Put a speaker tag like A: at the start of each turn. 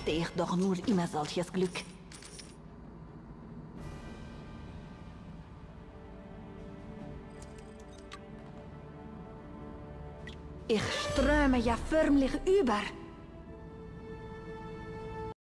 A: hätte ich doch nur immer solches Glück. Ich ströme ja förmlich über.